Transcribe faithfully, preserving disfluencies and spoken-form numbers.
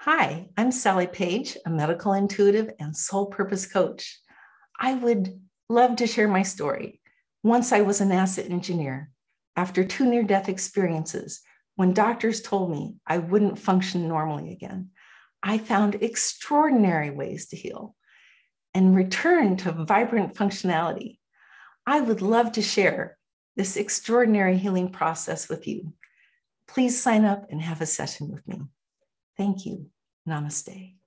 Hi, I'm Sally Page, a medical intuitive and soul purpose coach. I would love to share my story. Once I was an asset engineer. After two near-death experiences, when doctors told me I wouldn't function normally again, I found extraordinary ways to heal and return to vibrant functionality. I would love to share this extraordinary healing process with you. Please sign up and have a session with me. Thank you. Namaste.